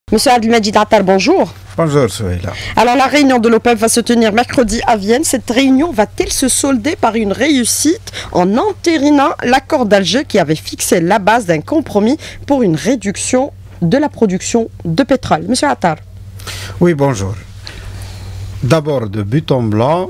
Monsieur Abdelmajid Attar, bonjour. Bonjour Souheila. Alors la réunion de l'OPEP va se tenir mercredi à Vienne. Cette réunion va-t-elle se solder par une réussite en entérinant l'accord d'Alger qui avait fixé la base d'un compromis pour une réduction de la production de pétrole? Monsieur Attar. Oui, bonjour. D'abord, de but en blanc,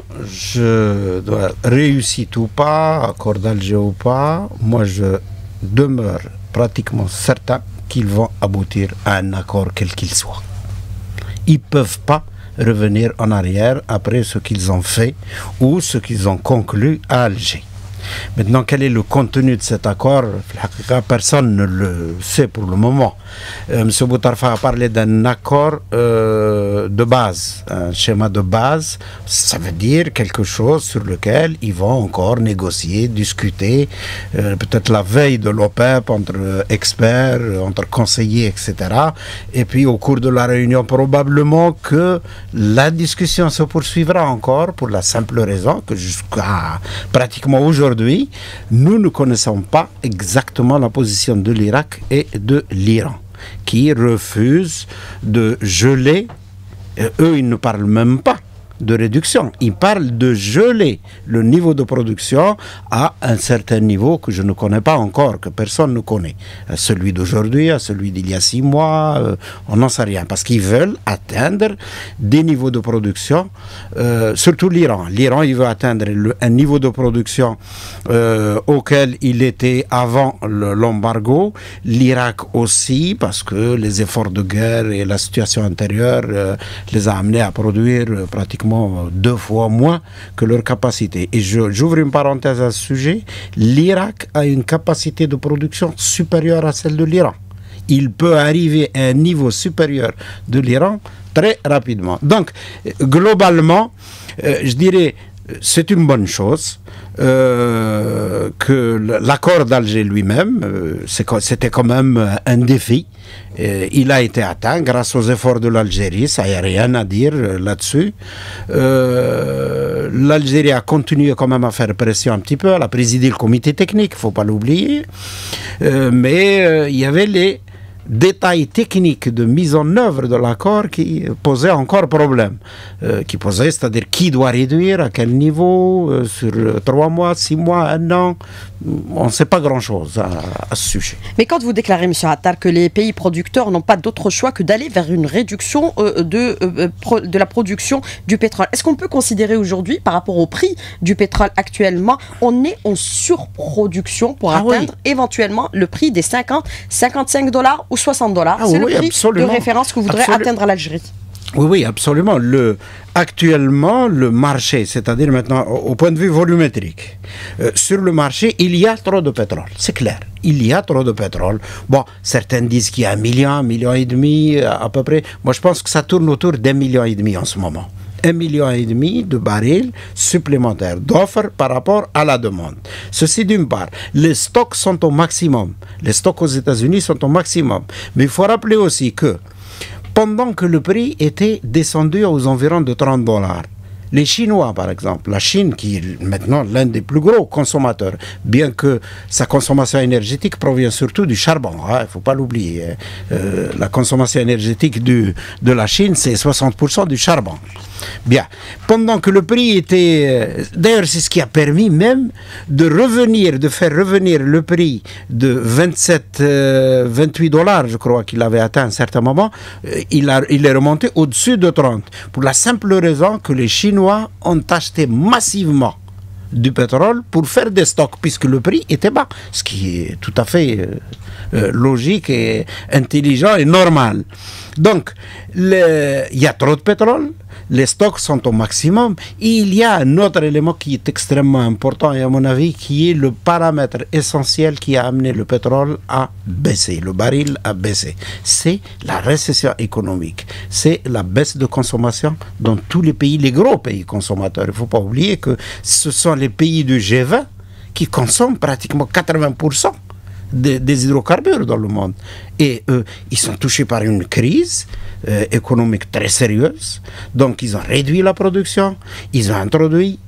je dois réussite ou pas, accord d'Alger ou pas, moi je demeure pratiquement certain qu'ils vont aboutir à un accord quel qu'il soit. Ils ne peuvent pas revenir en arrière après ce qu'ils ont fait ou ce qu'ils ont conclu à Alger. Maintenant, quel est le contenu de cet accord? Personne ne le sait pour le moment. M. Boutarfa a parlé d'un accord de base, un schéma de base. Ça veut dire quelque chose sur lequel ils vont encore négocier, discuter, peut-être la veille de l'OPEP, entre experts, entre conseillers, etc. Et puis au cours de la réunion, probablement que la discussion se poursuivra encore pour la simple raison que jusqu'à pratiquement aujourd'hui, nous ne connaissons pas exactement la position de l'Irak et de l'Iran, qui refusent de geler. Eux, ils ne parlent même pas de réduction. Ils parlent de geler le niveau de production à un certain niveau que je ne connais pas encore, que personne ne connaît. À celui d'aujourd'hui, à celui d'il y a 6 mois, on n'en sait rien. Parce qu'ils veulent atteindre des niveaux de production, surtout l'Iran. L'Iran, il veut atteindre un niveau de production auquel il était avant l'embargo. L'Irak aussi, parce que les efforts de guerre et la situation intérieure les a amenés à produire pratiquement 2 fois moins que leur capacité. Et j'ouvre une parenthèse à ce sujet. L'Irak a une capacité de production supérieure à celle de l'Iran. Il peut arriver à un niveau supérieur de l'Iran très rapidement. Donc, globalement, je dirais, c'est une bonne chose que l'accord d'Alger lui-même, c'était quand même un défi. Il a été atteint grâce aux efforts de l'Algérie, ça n'y a rien à dire là-dessus. L'Algérie a continué quand même à faire pression un petit peu, elle a présidé le comité technique, il ne faut pas l'oublier. Mais il y avait les détails techniques de mise en œuvre de l'accord qui posaient encore problème. C'est-à-dire qui doit réduire, à quel niveau, sur 3 mois, 6 mois, 1 an. On ne sait pas grand-chose à ce sujet. Mais quand vous déclarez, M. Attar, que les pays producteurs n'ont pas d'autre choix que d'aller vers une réduction de la production du pétrole, est-ce qu'on peut considérer aujourd'hui, par rapport au prix du pétrole actuellement, on est en surproduction pour atteindre éventuellement le prix des 50, 55 $ ou 60 $? C'est le prix de référence que vous voudrez atteindre à l'Algérie. Oui, absolument. Actuellement, le marché, c'est-à-dire maintenant au point de vue volumétrique, sur le marché, il y a trop de pétrole, c'est clair. Il y a trop de pétrole. Bon, certains disent qu'il y a 1 million, 1,5 million à peu près. Moi, je pense que ça tourne autour d'1,5 million en ce moment. 1,5 million de barils supplémentaires d'offres par rapport à la demande. Ceci d'une part. Les stocks sont au maximum. Les stocks aux États-Unis sont au maximum. Mais il faut rappeler aussi que pendant que le prix était descendu aux environs de 30 $, les Chinois, par exemple, la Chine, qui est maintenant l'un des plus gros consommateurs, bien que sa consommation énergétique provient surtout du charbon, il ne faut pas l'oublier. La consommation énergétique de la Chine, c'est 60% du charbon. Bien, pendant que le prix était... D'ailleurs, c'est ce qui a permis même de faire revenir le prix de 28 $, je crois qu'il avait atteint à un certain moment, il est remonté au-dessus de 30, pour la simple raison que les Chinois ont acheté massivement du pétrole pour faire des stocks, puisque le prix était bas, ce qui est tout à fait logique et intelligent et normal. Donc, il y a trop de pétrole, les stocks sont au maximum. Et il y a un autre élément qui est extrêmement important, et à mon avis, qui est le paramètre essentiel qui a amené le pétrole à baisser, le baril à baisser. C'est la récession économique, c'est la baisse de consommation dans tous les pays, les gros pays consommateurs. Il ne faut pas oublier que ce sont les pays du G20 qui consomment pratiquement 80% des hydrocarbures dans le monde. Et eux, ils sont touchés par une crise économique très sérieuse. Donc, ils ont réduit la production, ils ont introduit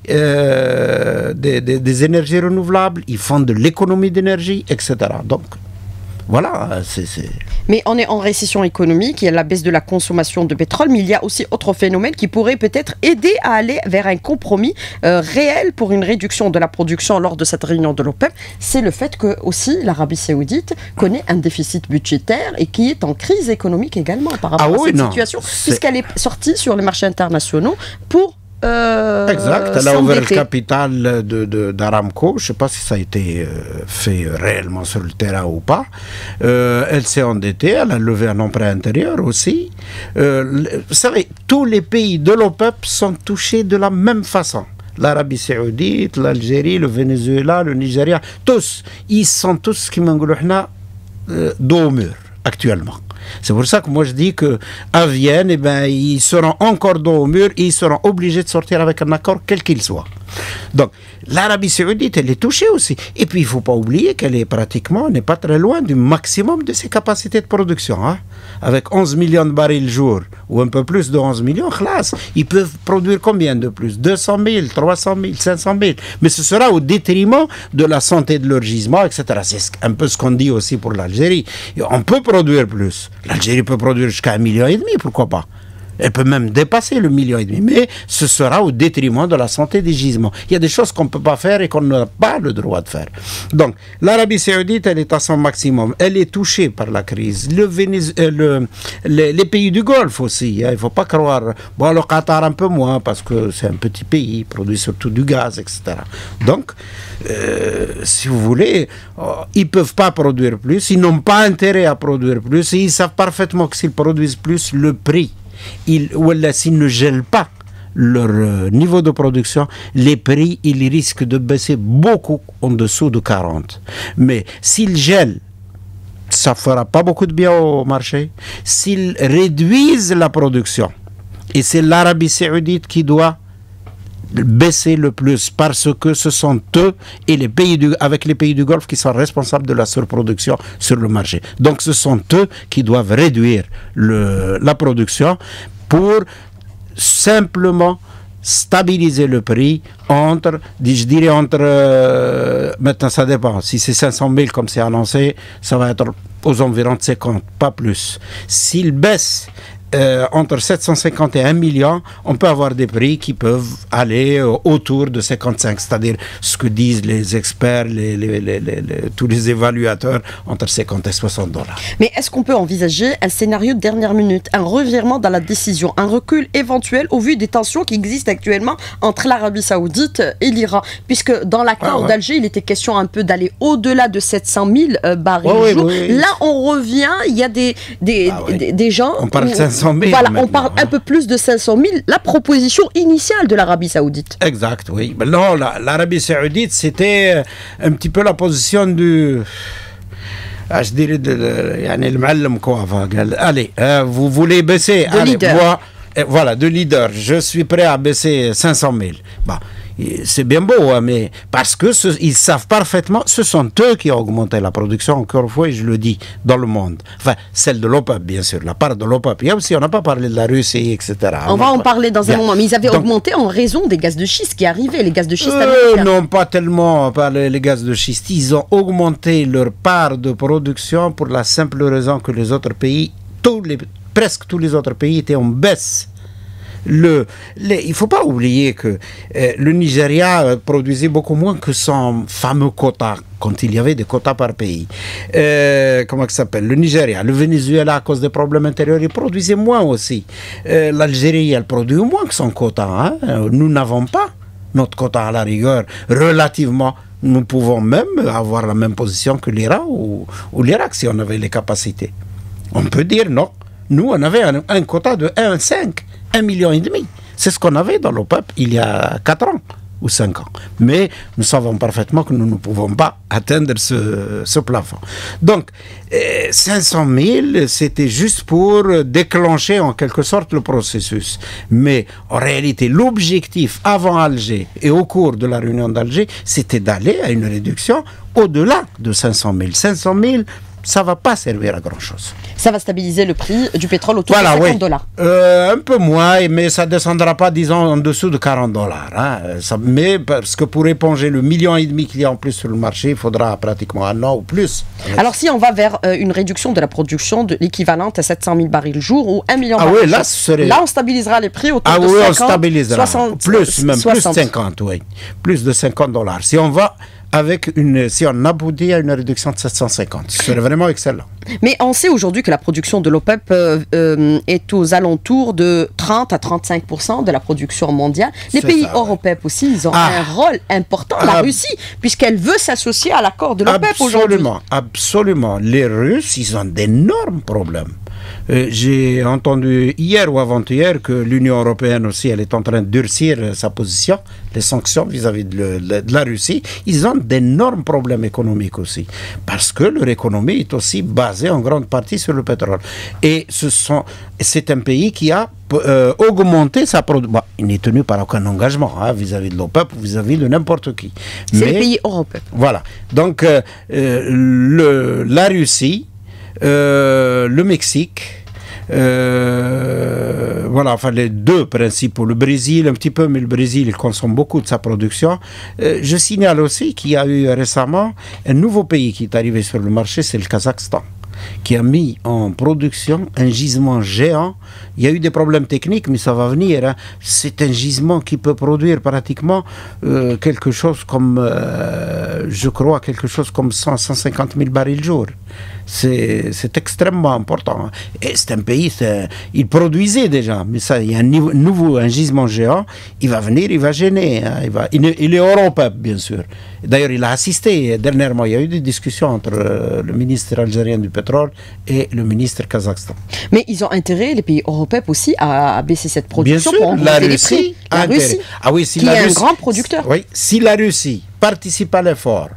des énergies renouvelables, ils font de l'économie d'énergie, etc. Donc, Voilà, Mais on est en récession économique, il y a la baisse de la consommation de pétrole, mais il y a aussi autre phénomène qui pourrait peut-être aider à aller vers un compromis réel pour une réduction de la production lors de cette réunion de l'OPEP. C'est le fait que aussi l'Arabie Saoudite connaît un déficit budgétaire et qui est en crise économique également par rapport à cette situation, puisqu'elle est sortie sur les marchés internationaux pour exact, elle a ouvert le capital d'Aramco. Je ne sais pas si ça a été fait réellement sur le terrain ou pas. Elle s'est endettée, elle a levé un emprunt intérieur aussi. Vous savez, tous les pays de l'OPEP sont touchés de la même façon. L'Arabie Saoudite, l'Algérie, le Venezuela, le Nigeria, tous, ils sont tous qui m'englouent dos au mur actuellement. C'est pour ça que moi je dis qu'à Vienne, eh ben, ils seront encore dos au mur et ils seront obligés de sortir avec un accord quel qu'il soit. Donc l'Arabie Saoudite, elle est touchée aussi. Et puis il ne faut pas oublier qu'elle est pratiquement, n'est pas très loin du maximum de ses capacités de production. Hein. Avec 11 millions de barils jour, ou un peu plus de 11 millions, classe, ils peuvent produire combien de plus? 200 000, 300 000, 500 000. Mais ce sera au détriment de la santé de leur gisement, etc. C'est un peu ce qu'on dit aussi pour l'Algérie. On peut produire plus. L'Algérie peut produire jusqu'à 1,5 million, pourquoi pas? Elle peut même dépasser le 1,5 million, mais ce sera au détriment de la santé des gisements. Il y a des choses qu'on ne peut pas faire et qu'on n'a pas le droit de faire. Donc, l'Arabie Saoudite, elle est à son maximum. Elle est touchée par la crise. Les pays du Golfe aussi. Hein, il ne faut pas croire. Bon, le Qatar un peu moins, parce que c'est un petit pays, il produit surtout du gaz, etc. Donc, si vous voulez, ils ne peuvent pas produire plus. Ils n'ont pas intérêt à produire plus. Et ils savent parfaitement que s'ils produisent plus, le prix, s'ils ne gèlent pas leur niveau de production, les prix, ils risquent de baisser beaucoup en dessous de 40. Mais s'ils gèlent, ça ne fera pas beaucoup de bien au marché. S'ils réduisent la production, et c'est l'Arabie Saoudite qui doit baisser le plus, parce que ce sont eux et les pays avec les pays du Golfe qui sont responsables de la surproduction sur le marché. Donc ce sont eux qui doivent réduire la production pour simplement stabiliser le prix entre, maintenant ça dépend, si c'est 500 000 comme c'est annoncé, ça va être aux environs de 50, pas plus. S'il baisse entre 750 et 1 million, on peut avoir des prix qui peuvent aller autour de 55, c'est-à-dire ce que disent les experts, tous les évaluateurs, entre 50 et 60 $. Mais est-ce qu'on peut envisager un scénario de dernière minute, un revirement dans la décision, un recul éventuel au vu des tensions qui existent actuellement entre l'Arabie Saoudite et l'Iran? Puisque dans l'accord d'Alger, il était question un peu d'aller au-delà de 700 000 barils jour. Là, on revient, il y a des gens... On parle de 500 000. Voilà, on parle un peu plus de 500 000, la proposition initiale de l'Arabie Saoudite. Exact, oui. Mais non, l'Arabie Saoudite, c'était un petit peu la position du... je dirais, le ma'allem quoi. Allez, vous voulez baisser? De leader. Voilà, de leader. Je suis prêt à baisser 500 000. Bah, c'est bien beau, hein, mais parce que ils savent parfaitement, ce sont eux qui ont augmenté la production, encore une fois, et je le dis, dans le monde. Enfin, celle de l'OPEP, bien sûr, la part de l'OPEP. Il y a aussi, on n'a pas parlé de la Russie, etc. On va en parler dans un moment, mais ils avaient augmenté en raison des gaz de schiste qui arrivaient, les gaz de schiste américains. Non, pas tellement par les gaz de schiste. Ils ont augmenté leur part de production pour la simple raison que les autres pays, presque tous les autres pays étaient en baisse. Il ne faut pas oublier que le Nigeria produisait beaucoup moins que son fameux quota, quand il y avait des quotas par pays. Comment ça s'appelle? Le Nigeria, le Venezuela, à cause des problèmes intérieurs, ils produisaient moins aussi. L'Algérie, elle produit moins que son quota. Hein? Nous n'avons pas notre quota à la rigueur. Relativement, nous pouvons même avoir la même position que l'Iran ou l'Irak si on avait les capacités. On peut dire non. Nous, on avait un quota de 1,5, 1,5 million. C'est ce qu'on avait dans l'OPEP il y a 4 ans ou 5 ans. Mais nous savons parfaitement que nous ne pouvons pas atteindre ce plafond. Donc, 500 000, c'était juste pour déclencher en quelque sorte le processus. Mais en réalité, l'objectif avant Alger et au cours de la réunion d'Alger, c'était d'aller à une réduction au-delà de 500 000. 500 000, ça ne va pas servir à grand-chose. Ça va stabiliser le prix du pétrole autour de $50. Un peu moins, mais ça ne descendra pas, disons, en dessous de $40. Hein. Mais parce que pour éponger le 1,5 million qu'il y a en plus sur le marché, il faudra pratiquement un an ou plus. Alors si on va vers une réduction de la production de l'équivalente à 700 000 barils jour ou 1 million de barils là on stabilisera les prix autour de 50, on stabilisera. 60, plus, même 60. plus 50, oui. Plus de $50. Si on va si on aboutit à une réduction de 750, ce serait vraiment excellent. Mais on sait aujourd'hui que la production de l'OPEP est aux alentours de 30 à 35% de la production mondiale. Les pays hors OPEP aussi, ils ont un rôle important. La Russie, puisqu'elle veut s'associer à l'accord de l'OPEP aujourd'hui. Absolument. Les Russes, ils ont d'énormes problèmes. J'ai entendu hier ou avant-hier que l'Union européenne aussi, elle est en train de durcir sa position, les sanctions vis-à-vis de la Russie. Ils ont d'énormes problèmes économiques aussi, parce que leur économie est aussi basée en grande partie sur le pétrole. Et c'est un pays qui a augmenté sa production. Bon, il n'est tenu par aucun engagement vis-à-vis de l'OPEP ou vis-à-vis de n'importe qui. C'est les pays européens. Voilà. Donc, la Russie, le Mexique, voilà, enfin les deux principaux, le Brésil un petit peu, mais le Brésil il consomme beaucoup de sa production. Je signale aussi qu'il y a eu récemment un nouveau pays qui est arrivé sur le marché, c'est le Kazakhstan, qui a mis en production un gisement géant. Il y a eu des problèmes techniques, mais ça va venir. Hein. C'est un gisement qui peut produire pratiquement quelque chose comme, je crois, quelque chose comme 150 000 barils jour. C'est extrêmement important. Et c'est un pays, il produisait déjà, mais ça, il y a un gisement géant, il va venir, il va gêner. Hein, il est européen, bien sûr. D'ailleurs, il a assisté dernièrement, il y a eu des discussions entre le ministre algérien du pétrole et le ministre kazakhstan. Mais ils ont intérêt, les pays européens aussi, à baisser cette production bien sûr, pour augmenter les prix. La Russie, si qui est un grand producteur. Oui, si la Russie participe à l'effort,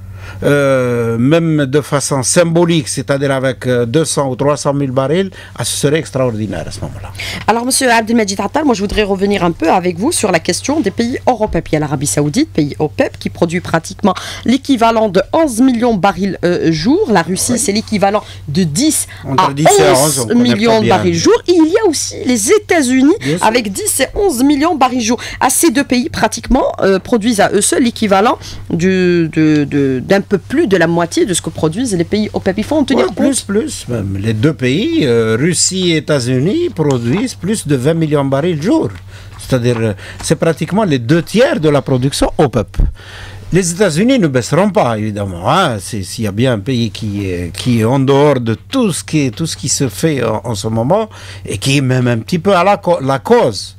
même de façon symbolique, c'est-à-dire avec 200 ou 300 000 barils, ce serait extraordinaire à ce moment-là. Alors, M. Abdelmajid Attal, moi je voudrais revenir un peu avec vous sur la question des pays hors OPEP. Il y a l'Arabie Saoudite, pays OPEP, qui produit pratiquement l'équivalent de 11 millions de barils jour. La Russie, c'est l'équivalent de 10 à 11 millions de barils jour. Et il y a aussi les États-Unis avec 10 et 11 millions de barils jour. Ces deux pays, pratiquement, produisent à eux seuls l'équivalent d'un peu plus de la moitié de ce que produisent les pays OPEP. Il faut en tenir compte. Plus même. Les deux pays, Russie et États-Unis, produisent plus de 20 millions de barils jour. C'est-à-dire, c'est pratiquement les 2/3 de la production OPEP. Les États-Unis ne baisseront pas, évidemment. Hein. S'il y a bien un pays qui est en dehors de tout ce qui se fait en ce moment, et qui est même un petit peu à la cause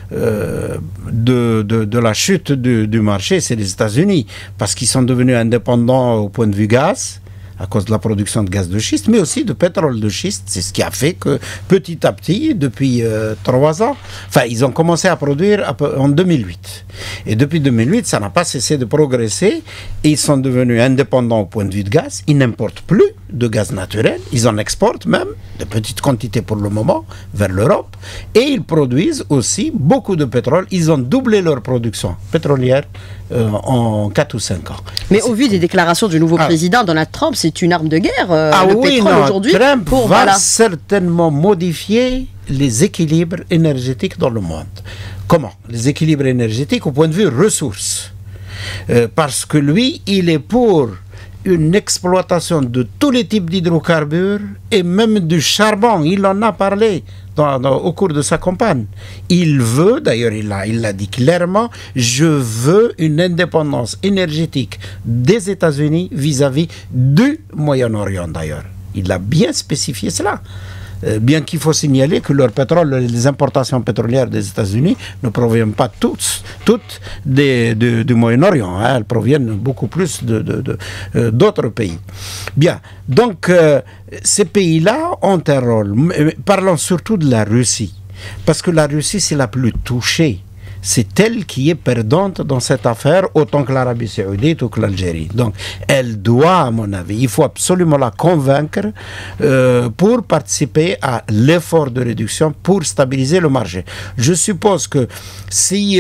de la chute du marché, c'est les États-Unis, parce qu'ils sont devenus indépendants au point de vue gaz, à cause de la production de gaz de schiste, mais aussi de pétrole de schiste. C'est ce qui a fait que petit à petit, depuis 3 ans, enfin, ils ont commencé à produire en 2008. Et depuis 2008, ça n'a pas cessé de progresser, et ils sont devenus indépendants au point de vue de gaz. Ils n'importent plus de gaz naturel, ils en exportent même, de petites quantités pour le moment, vers l'Europe, et ils produisent aussi beaucoup de pétrole. Ils ont doublé leur production pétrolière en 4 ou 5 ans. Mais au vu des déclarations du nouveau président Donald Trump, c'est une arme de guerre, le pétrole aujourd'hui. Trump va certainement modifier les équilibres énergétiques dans le monde. Comment? Les équilibres énergétiques au point de vue ressources. Parce que lui, il est pour une exploitation de tous les types d'hydrocarbures et même du charbon. Il en a parlé au cours de sa campagne. Il veut, d'ailleurs il l'a dit clairement, je veux une indépendance énergétique des États-Unis vis-à-vis du Moyen-Orient d'ailleurs. Il a bien spécifié cela. Bien qu'il faut signaler que leur pétrole, les importations pétrolières des États-Unis ne proviennent pas toutes du Moyen-Orient. Hein, elles proviennent beaucoup plus d'autres pays. Bien, donc ces pays-là ont un rôle. Parlons surtout de la Russie, parce que la Russie, c'est la plus touchée c'est elle qui est perdante dans cette affaire, autant que l'Arabie Saoudite ou que l'Algérie. Donc, elle doit, à mon avis, il faut absolument la convaincre pour participer à l'effort de réduction pour stabiliser le marché. Je suppose que si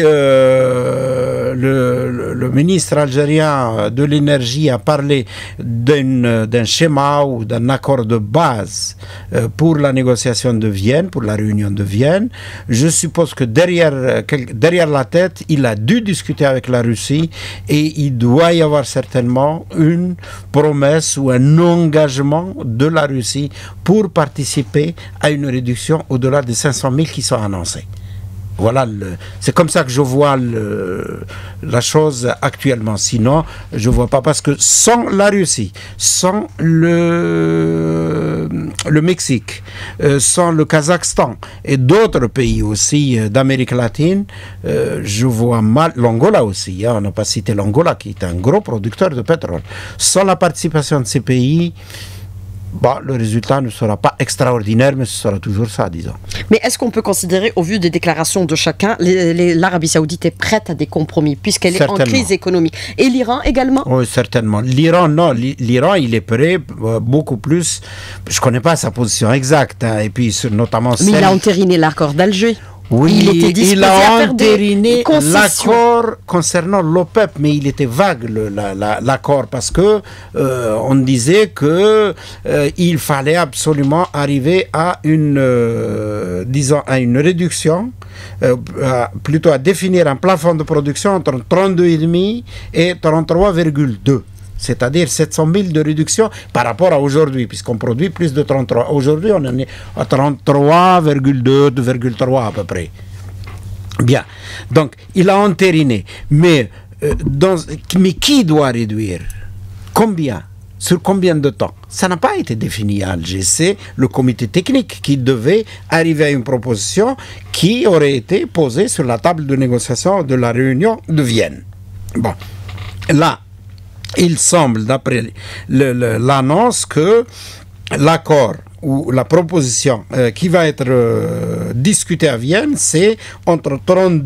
le ministre algérien de l'énergie a parlé d'un schéma ou d'un accord de base pour la négociation de Vienne, pour la réunion de Vienne, je suppose que derrière la tête, il a dû discuter avec la Russie et il doit y avoir certainement une promesse ou un engagement de la Russie pour participer à une réduction au-delà des 500 000 qui sont annoncés. Voilà, c'est comme ça que je vois la chose actuellement. Sinon, je ne vois pas, parce que sans la Russie, sans le Mexique, sans le Kazakhstan et d'autres pays aussi d'Amérique latine, je vois mal, l'Angola aussi, on n'a pas cité l'Angola qui est un gros producteur de pétrole. Sans la participation de ces pays, le résultat ne sera pas extraordinaire, mais ce sera toujours ça, disons. Mais est-ce qu'on peut considérer, au vu des déclarations de chacun, l'Arabie Saoudite est prête à des compromis, puisqu'elle est en crise économique? Et l'Iran également? Oui, certainement. L'Iran, non. L'Iran, il est prêt, beaucoup plus. Je ne connais pas sa position exacte, et puis notamment Mais il a entériné l'accord d'Alger. Oui, il a entériné l'accord concernant l'OPEP, mais il était vague l'accord, parce que on disait que il fallait absolument arriver à une réduction, plutôt à définir un plafond de production entre 32,5 et 33,2. C'est-à-dire 700 000 de réduction par rapport à aujourd'hui, puisqu'on produit plus de 33. Aujourd'hui, on en est à 33,2, 2,3 à peu près. Bien. Donc, il a entériné. Mais qui doit réduire? Combien? Sur combien de temps? Ça n'a pas été défini à Alger. C'est le comité technique qui devait arriver à une proposition qui aurait été posée sur la table de négociation de la réunion de Vienne. Bon. Là, il semble, d'après l'annonce, que l'accord ou la proposition qui va être discutée à Vienne, c'est entre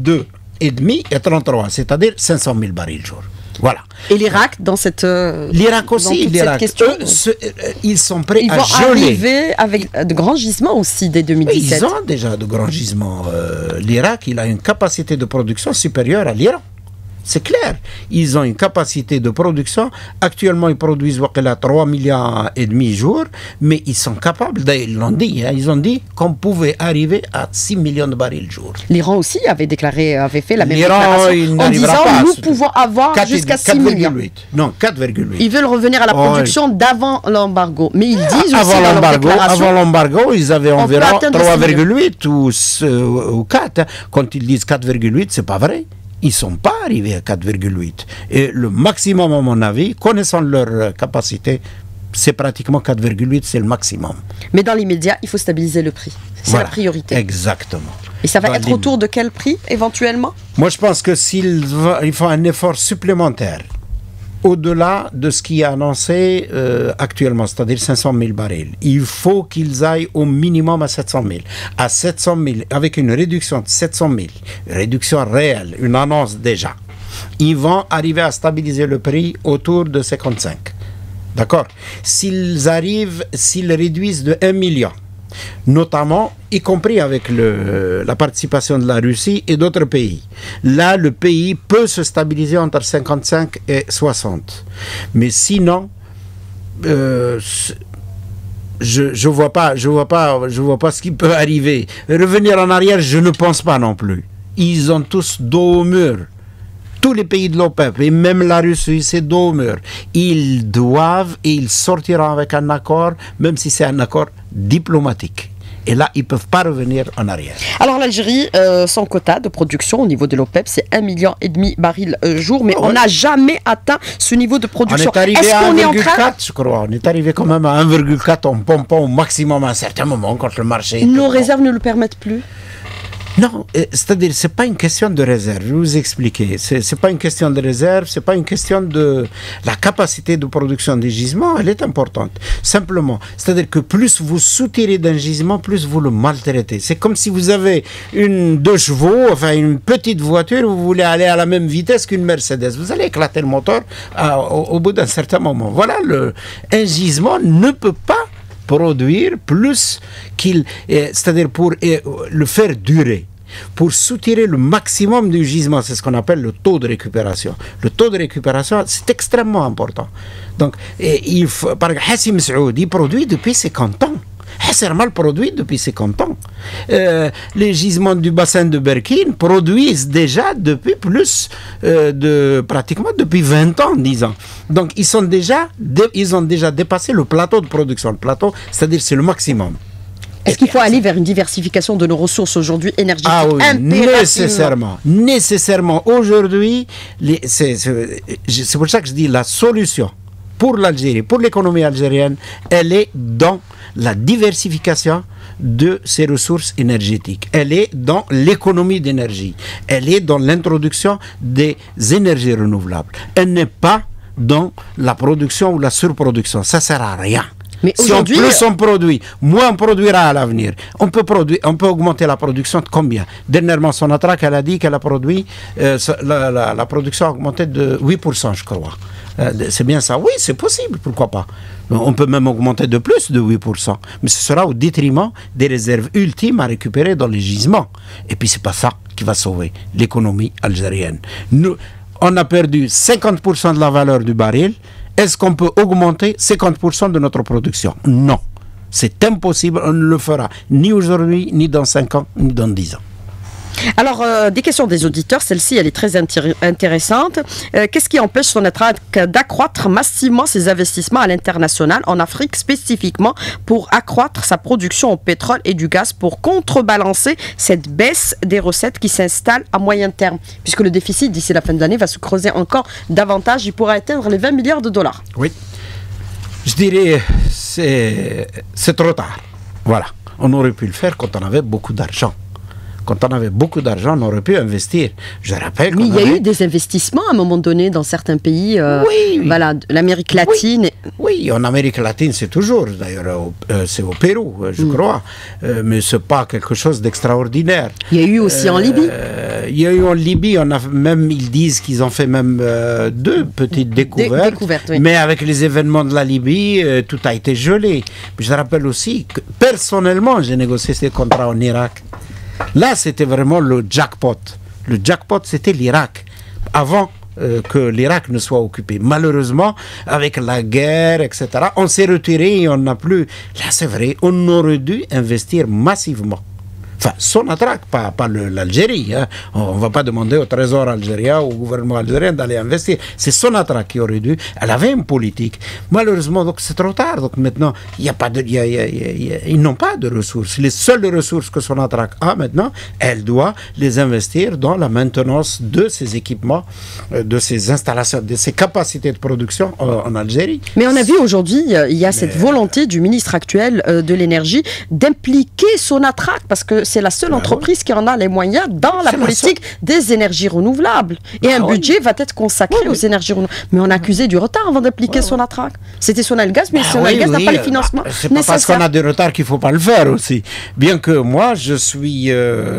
32,5 et 33, c'est-à-dire 500 000 barils jour. Voilà. Et l'Irak, dans cette l'Irak aussi, cette question, ils sont prêts à geler. Ils vont arriver avec de grands gisements aussi dès 2017. Ils ont déjà de grands gisements. L'Irak, il a une capacité de production supérieure à l'Iran. C'est clair, ils ont une capacité de production. Actuellement, ils produisent 3,5 milliards jour, mais ils sont capables, d'ailleurs, ils l'ont dit, ils ont dit qu'on pouvait arriver à 6 millions de barils jour. L'Iran aussi avait fait la même déclaration en disant nous pouvons avoir jusqu'à 6 millions. Non, 4,8. Ils veulent revenir à la production d'avant l'embargo, mais ils disent aussi avant l'embargo, ils avaient environ 3,8 ou 4. Quand ils disent 4,8, c'est pas vrai. Ils ne sont pas arrivés à 4,8. Et le maximum, à mon avis, connaissant leur capacité, c'est pratiquement 4,8, c'est le maximum. Mais dans l'immédiat, il faut stabiliser le prix. C'est la priorité. Exactement. Et ça va être autour de quel prix, éventuellement? Moi, je pense que s'il faut un effort supplémentaire, au-delà de ce qui est annoncé actuellement, c'est-à-dire 500 000 barils, il faut qu'ils aillent au minimum à 700 000. À 700 000, avec une réduction de 700 000, réduction réelle, une annonce déjà, ils vont arriver à stabiliser le prix autour de 55. D'accord? S'ils réduisent de 1 million, notamment, y compris avec la participation de la Russie et d'autres pays. Là, le pays peut se stabiliser entre 55 et 60. Mais sinon, je vois pas ce qui peut arriver. Revenir en arrière, je ne pense pas non plus. Ils ont tous dos au mur. Tous les pays de l'OPEP et même la Russie, c'est dos au mur. Ils doivent et ils sortiront avec un accord, même si c'est un accord diplomatique. Et là, ils ne peuvent pas revenir en arrière. Alors l'Algérie, son quota de production au niveau de l'OPEP, c'est 1,5 million barils jour, mais on n'a jamais atteint ce niveau de production. On est arrivé à 1,4, je crois. On est arrivé quand même à 1,4 en pompant au maximum à un certain moment quand le marché... Nos réserves ne le permettent plus. Non, c'est-à-dire, c'est pas une question de réserve. Je vais vous expliquer. C'est pas une question de réserve, c'est pas une question de la capacité de production des gisements, elle est importante. Simplement, c'est-à-dire que plus vous soutirez d'un gisement, plus vous le maltraitez. C'est comme si vous avez deux chevaux, enfin une petite voiture, vous voulez aller à la même vitesse qu'une Mercedes. Vous allez éclater le moteur au bout d'un certain moment. Voilà, un gisement ne peut pas produire plus qu'il... c'est-à-dire pour le faire durer, pour soutirer le maximum du gisement, c'est ce qu'on appelle le taux de récupération. Le taux de récupération, c'est extrêmement important. Donc, il faut, par exemple, Hassim Saoud, il produit depuis 50 ans. Hasser Mal produit depuis 50 ans. Les gisements du bassin de Berkine produisent déjà depuis pratiquement depuis 20 ans, disons. Donc ils ont déjà dépassé le plateau de production. Le plateau, c'est-à-dire c'est le maximum. Est-ce qu'il faut aller vers une diversification de nos ressources aujourd'hui énergétiques? Ah oui, nécessairement. Nécessairement. Aujourd'hui, c'est pour ça que je dis la solution pour l'Algérie, pour l'économie algérienne, elle est dans la diversification de ses ressources énergétiques. Elle est dans l'économie d'énergie. Elle est dans l'introduction des énergies renouvelables. Elle n'est pas dans la production ou la surproduction. Ça ne sert à rien. Mais si plus on produit, moins on produira à l'avenir. On peut augmenter la production de combien? Dernièrement, Sonatrach, elle a dit qu'elle a produit, la production a augmenté de 8%, je crois. C'est bien ça? Oui, c'est possible, pourquoi pas? On peut même augmenter de plus de 8%, mais ce sera au détriment des réserves ultimes à récupérer dans les gisements. Et puis c'est pas ça qui va sauver l'économie algérienne. On a perdu 50% de la valeur du baril. Est-ce qu'on peut augmenter 50% de notre production? Non. C'est impossible, on ne le fera ni aujourd'hui, ni dans 5 ans, ni dans 10 ans. Alors, des questions des auditeurs, celle-ci, elle est très intéressante. Qu'est-ce qui empêche Sonatrach d'accroître massivement ses investissements à l'international, en Afrique spécifiquement, pour accroître sa production au pétrole et du gaz, pour contrebalancer cette baisse des recettes qui s'installe à moyen terme? Puisque le déficit, d'ici la fin de l'année, va se creuser encore davantage, il pourra atteindre les 20 milliards de dollars. Oui. Je dirais, c'est trop tard. Voilà. On aurait pu le faire quand on avait beaucoup d'argent. Quand on avait beaucoup d'argent, on aurait pu investir. Je rappelle. Mais il y a eu des investissements à un moment donné dans certains pays. Oui. Voilà, l'Amérique latine. Oui, en Amérique latine, c'est toujours. D'ailleurs, c'est au Pérou, je crois. Mais ce n'est pas quelque chose d'extraordinaire. Il y a eu aussi en Libye. Il y a eu en Libye, ils disent qu'ils ont fait même 2 petites découvertes. Oui. Mais avec les événements de la Libye, tout a été gelé. Je rappelle aussi que personnellement, j'ai négocié ces contrats en Irak. Là, c'était vraiment le jackpot. Le jackpot, c'était l'Irak. Avant que l'Irak ne soit occupé. Malheureusement, avec la guerre, etc., on s'est retiré et on n'a plus... Là, c'est vrai, on aurait dû investir massivement. Enfin, Sonatrach, pas l'Algérie. Hein. On ne va pas demander au Trésor algérien, au gouvernement algérien d'aller investir. C'est Sonatrach qui aurait dû. Elle avait une politique. Malheureusement, donc c'est trop tard. Donc maintenant, ils n'ont pas de ressources. Les seules ressources que Sonatrach a maintenant, elle doit les investir dans la maintenance de ses équipements, de ses installations, de ses capacités de production en Algérie. Mais on a vu aujourd'hui, il y a cette volonté du ministre actuel de l'énergie d'impliquer Sonatrach, parce que c'est la seule entreprise qui en a les moyens dans la politique des énergies renouvelables. Et un budget va être consacré aux énergies renouvelables. Mais on a accusé du retard avant d'appliquer Sonatrach. C'était Sonalgaz, mais Sonalgaz n'a pas les financements c'est pas parce qu'on a du retard qu'il ne faut pas le faire aussi. Bien que moi, je suis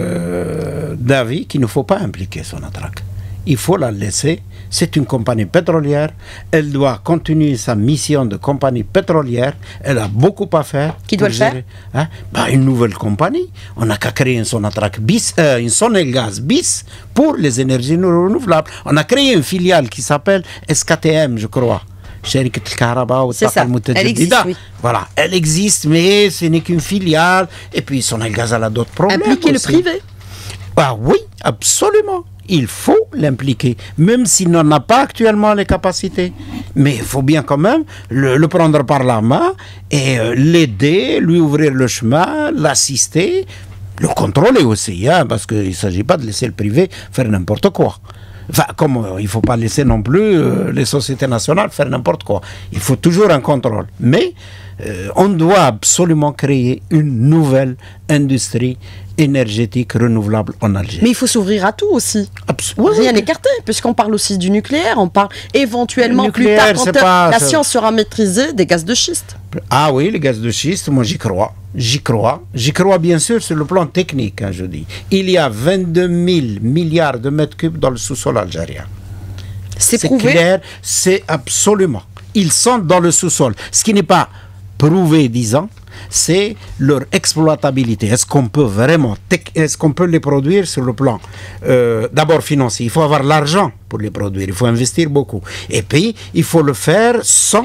d'avis qu'il ne faut pas impliquer Sonatrach. Il faut la laisser. C'est une compagnie pétrolière. Elle doit continuer sa mission de compagnie pétrolière. Elle a beaucoup à faire. Qui doit le faire? Une nouvelle compagnie. On n'a qu'à créer une Sonatrach bis, une Sonelgaz bis pour les énergies renouvelables. On a créé une filiale qui s'appelle SKTM, je crois. C'est ça, elle existe, oui. Voilà, elle existe, mais ce n'est qu'une filiale. Et puis Sonelgaz a d'autres problèmes. Impliquer le privé? Oui, absolument. Il faut l'impliquer, même s'il n'en a pas actuellement les capacités. Mais il faut bien quand même le prendre par la main et l'aider, lui ouvrir le chemin, l'assister, le contrôler aussi, hein, parce qu'il ne s'agit pas de laisser le privé faire n'importe quoi. Enfin, comme il ne faut pas laisser non plus les sociétés nationales faire n'importe quoi. Il faut toujours un contrôle. Mais on doit absolument créer une nouvelle industrie énergétique renouvelable en Algérie. Mais il faut s'ouvrir à tout aussi. Rien écarté, puisqu'on parle aussi du nucléaire, on parle éventuellement plus tard, quand la science sera maîtrisée, des gaz de schiste. Ah oui, les gaz de schiste, moi j'y crois. J'y crois bien sûr sur le plan technique, hein, je dis. Il y a 22 000 milliards de mètres cubes dans le sous-sol algérien. C'est prouvé. Clair, c'est absolument. Ils sont dans le sous-sol. Ce qui n'est pas prouvé, disons, c'est leur exploitabilité. Est-ce qu'on peut vraiment, est-ce qu'on peut les produire sur le plan d'abord financier? Il faut avoir l'argent pour les produire, il faut investir beaucoup. Et puis, il faut le faire sans,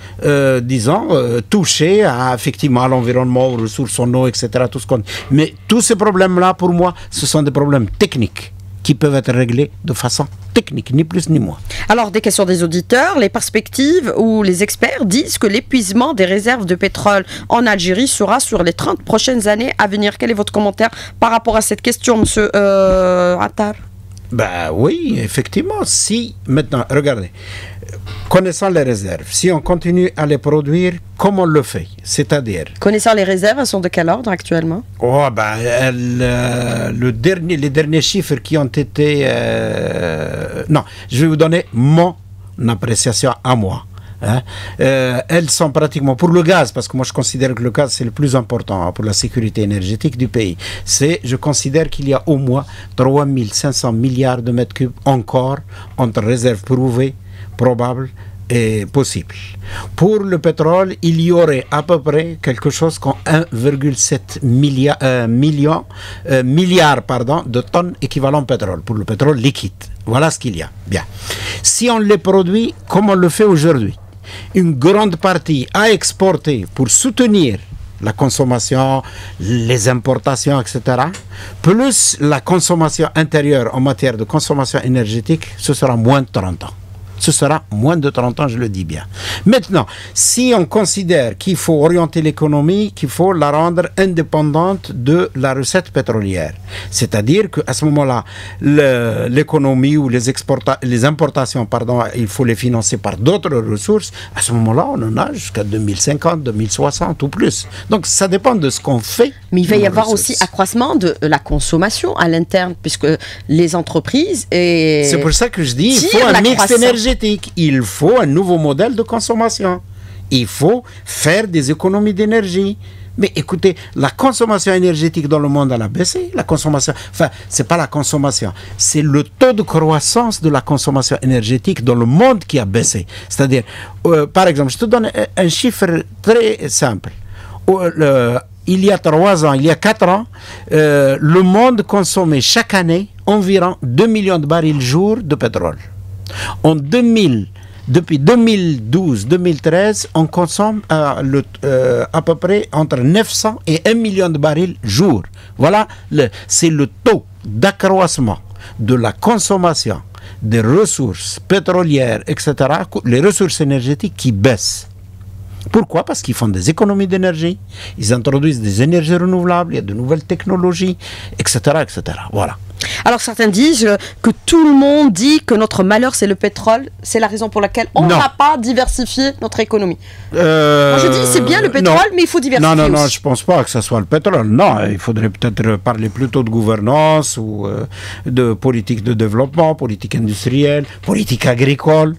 toucher effectivement à l'environnement, aux ressources en eau, etc. Tout ce qu'on... Mais tous ces problèmes-là, pour moi, ce sont des problèmes techniques qui peuvent être réglés de façon technique, ni plus ni moins. Alors, des questions des auditeurs, les perspectives ou les experts disent que l'épuisement des réserves de pétrole en Algérie sera sur les 30 prochaines années à venir. Quel est votre commentaire par rapport à cette question, monsieur Attar? Ben oui, effectivement, si maintenant, regardez, connaissant les réserves, si on continue à les produire, comme on le fait, c'est-à-dire... Connaissant les réserves, elles sont de quel ordre actuellement? Oh, ben, les derniers chiffres qui ont été... non, je vais vous donner mon appréciation à moi. Hein. Elles sont pratiquement pour le gaz, parce que moi je considère que le gaz c'est le plus important, hein, pour la sécurité énergétique du pays. Je considère qu'il y a au moins 3500 milliards de mètres cubes encore entre réserves prouvées, probables et possibles. Pour le pétrole, il y aurait à peu près quelque chose comme 1,7 milliard de tonnes équivalent pétrole, pour le pétrole liquide. Voilà ce qu'il y a. Bien. Si on les produit comme on le fait aujourd'hui, une grande partie à exporter pour soutenir la consommation, les importations, etc., plus la consommation intérieure en matière de consommation énergétique, ce sera moins de 30 ans. Ce sera moins de 30 ans, je le dis bien. Maintenant, si on considère qu'il faut orienter l'économie, qu'il faut la rendre indépendante de la recette pétrolière, c'est-à-dire qu'à ce moment-là, l'économie ou les importations, il faut les financer par d'autres ressources, à ce moment-là, on en a jusqu'à 2050, 2060 ou plus. Donc, ça dépend de ce qu'on fait. Mais il va y avoir aussi accroissement de la consommation à l'interne, puisque les entreprises... C'est pour ça que je dis, il faut un mix énergétique. Il faut un nouveau modèle de consommation. Il faut faire des économies d'énergie. Mais écoutez, la consommation énergétique dans le monde, elle a baissé. La consommation, enfin, c'est pas la consommation, c'est le taux de croissance de la consommation énergétique dans le monde qui a baissé. C'est-à-dire, par exemple, je te donne un chiffre très simple. Il y a 3 ans, il y a 4 ans, le monde consommait chaque année environ 2 millions de barils jour de pétrole. Depuis 2012-2013, on consomme à peu près entre 900 et 1 million de barils jour. Voilà, c'est le taux d'accroissement de la consommation des ressources pétrolières, etc., les ressources énergétiques qui baissent. Pourquoi? Parce qu'ils font des économies d'énergie, ils introduisent des énergies renouvelables, il y a de nouvelles technologies, etc., etc. Voilà. Alors certains disent que tout le monde dit que notre malheur c'est le pétrole, c'est la raison pour laquelle on n'a pas diversifié notre économie. Moi je dis c'est bien le pétrole, mais il faut diversifier. Non, je ne pense pas que ce soit le pétrole. Non, il faudrait peut-être parler plutôt de gouvernance ou de politique de développement, politique industrielle, politique agricole.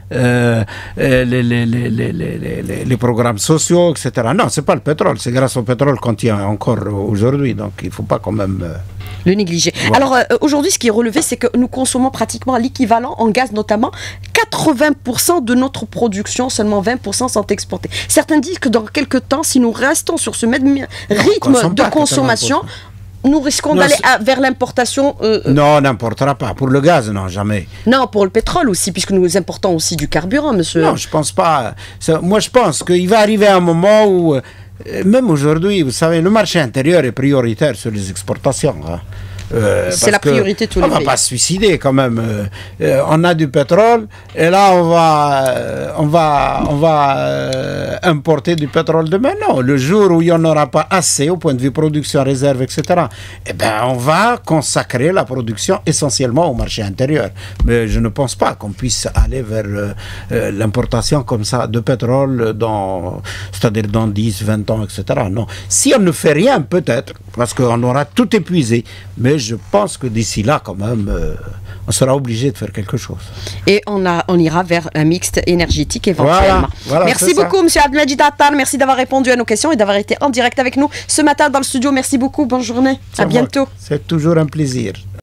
Les programmes sociaux, etc. Non, c'est pas le pétrole, c'est grâce au pétrole qu'on tient encore aujourd'hui, donc il ne faut pas quand même... le négliger. Voilà. Alors aujourd'hui, ce qui est relevé, c'est que nous consommons pratiquement l'équivalent en gaz, notamment 80% de notre production, seulement 20% sont exportés. Certains disent que dans quelques temps, si nous restons sur ce même rythme de consommation, nous risquons d'aller vers l'importation. Non, on n'importera pas. Pour le gaz, non, jamais. Non, pour le pétrole aussi, puisque nous importons aussi du carburant, monsieur. Non, je ne pense pas. Moi, je pense qu'il va arriver un moment où, même aujourd'hui, vous savez, le marché intérieur est prioritaire sur les exportations. Hein. C'est la priorité de tous les pays. On ne va pas se suicider quand même. On a du pétrole et là on va importer du pétrole demain. Non, le jour où il n'y en aura pas assez au point de vue production, réserve, etc., eh ben, on va consacrer la production essentiellement au marché intérieur. Mais je ne pense pas qu'on puisse aller vers l'importation comme ça de pétrole c'est-à-dire dans 10, 20 ans, etc. Non. Si on ne fait rien, peut-être, parce qu'on aura tout épuisé. Mais je pense que d'ici là, quand même, on sera obligé de faire quelque chose. Et on ira vers un mixte énergétique éventuellement. Voilà, merci beaucoup, M. Abdelmajid Attar. Merci d'avoir répondu à nos questions et d'avoir été en direct avec nous ce matin dans le studio. Merci beaucoup. Bonne journée. À bientôt. C'est toujours un plaisir.